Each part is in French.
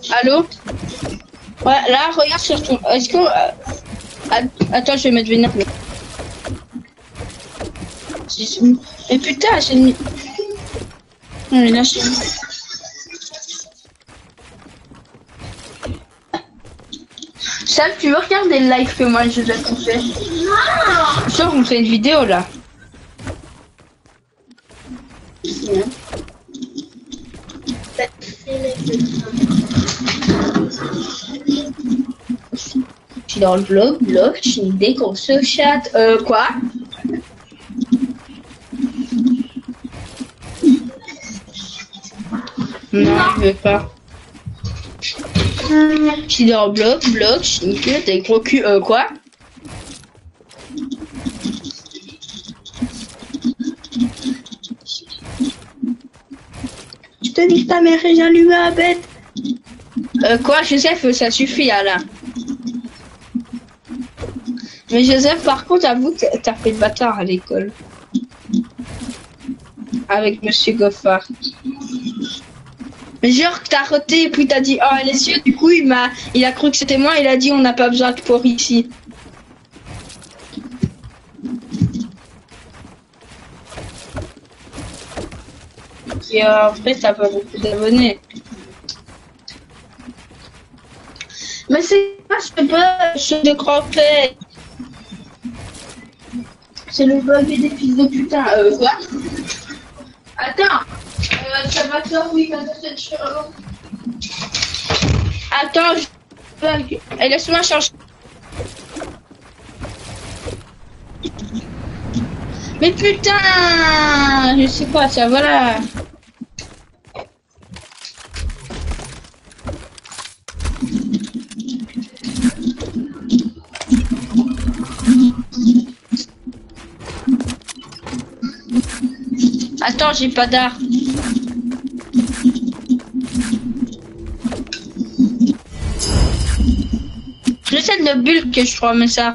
Allô? Ouais, là, regarde sur ton... Est-ce que... Attends, je vais mettre vénère. Mais putain, j'ai mis... Non, mais là, j'ai... Sam, tu veux regarder le live que moi je dois te faire? Non. Sûr, on fait une vidéo là. Ouais. Je suis dans le vlog, j'ai une idée qu'on se chatte. Quoi? Non, je veux pas. Je suis dans le blog, j'ai une idée, des gros cul, quoi? Je te dis que ta mère est allumée à bête. Quoi, Joseph, ça suffit, Alain. Mais Joseph, par contre, avoue que t'as fait le bâtard à l'école. Avec Monsieur Goffard. Mais genre que t'as roté et puis t'as dit oh elle est sûre, du coup il a cru que c'était moi, il a dit on n'a pas besoin de pour ici. Et en fait t'as pas beaucoup d'abonnés. Mais c'est pas je te crois fait. C'est le bug des fils de putain, quoi? Attends, ça va faire oui quand cette chose. Attends, et laisse-moi changer. Mais putain, je sais pas, ça voilà. Attends, j'ai pas d'art. J'essaie de bulle que je crois, mais ça.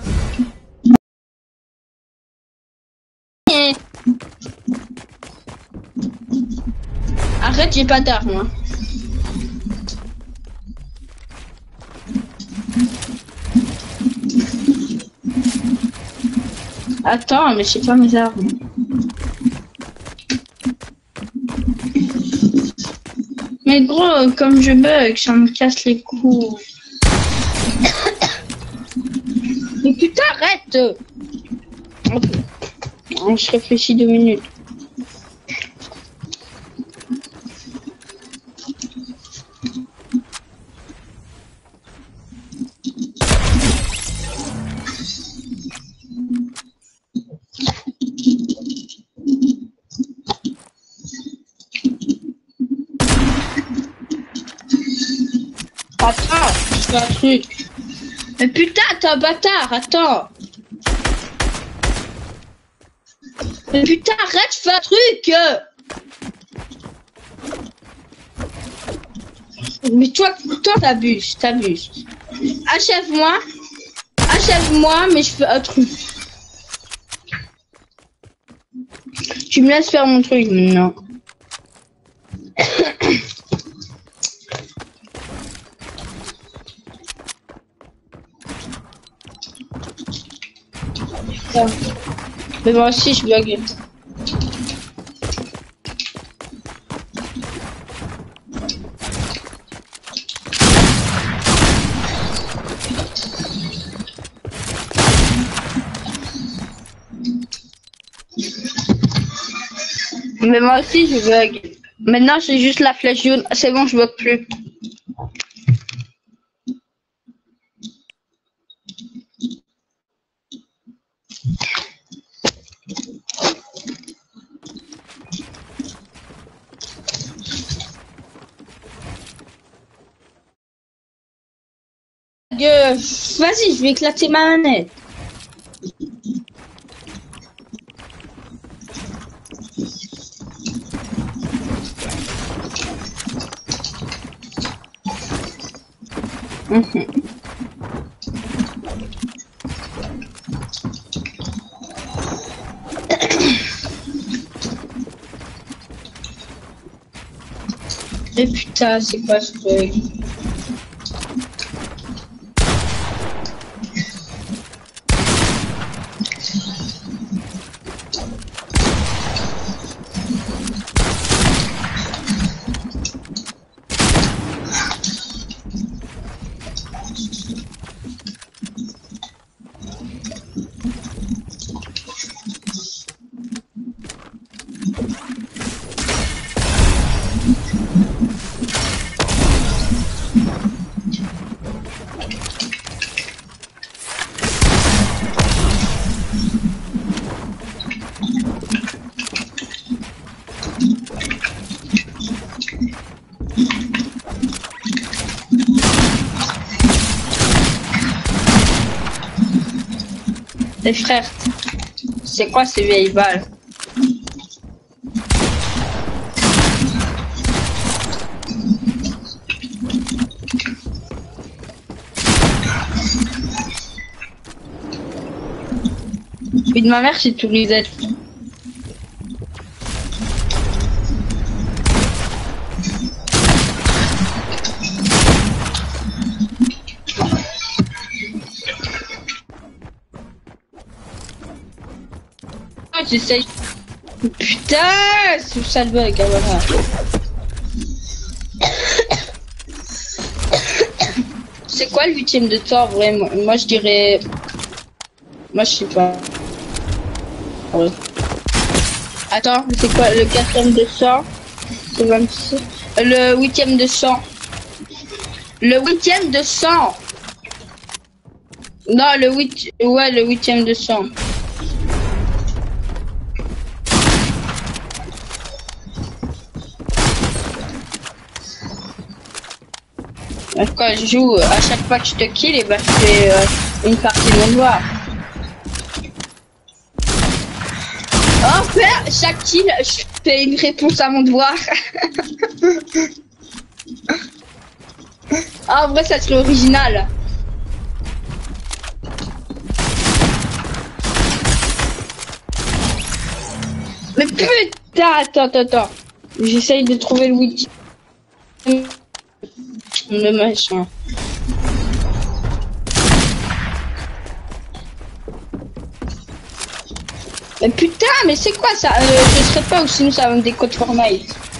Arrête, j'ai pas d'art, moi. Attends, mais c'est pas mes armes. Mais gros, comme je bug, ça me casse les couilles. Mais putain, arrête! Okay. Je réfléchis 2 minutes. Attends, c'est un truc. Mais putain, t'es un bâtard, attends. Mais putain, arrête, fais un truc. Mais toi t'abuses. Achève-moi, mais je fais un truc. Tu me laisses faire mon truc maintenant. Mais moi aussi je bug. Mais moi aussi je bug. Maintenant c'est juste la flèche jaune. C'est bon, je bug plus. Vas-y, je vais éclater ma manette. Et putain, c'est quoi ce truc? Les frères, c'est quoi ces vieilles balles? Puis de ma mère, j'ai tout reset. J'essaye. Putain, c'est ça le bug, hein, voilà. C'est quoi le 8ème de temps, vraiment? Moi je dirais. Moi je sais pas. Ouais. Attends, c'est quoi le 4ème de 100? C'est 26. Le 8ème de 100. Le 8ème de 100. Non, le 8. Ouais, le 8ème de 100. Quand je joue, à chaque fois que je te kill, et bah je fais une partie de mon devoir. En fait, chaque kill, je fais une réponse à mon devoir. Ah, en vrai, ça serait original. Mais putain, attends. J'essaye de trouver le wiki. Le machin. Mais putain, mais c'est quoi ça? Je serais pas ou sinon ça va me décode Fortnite.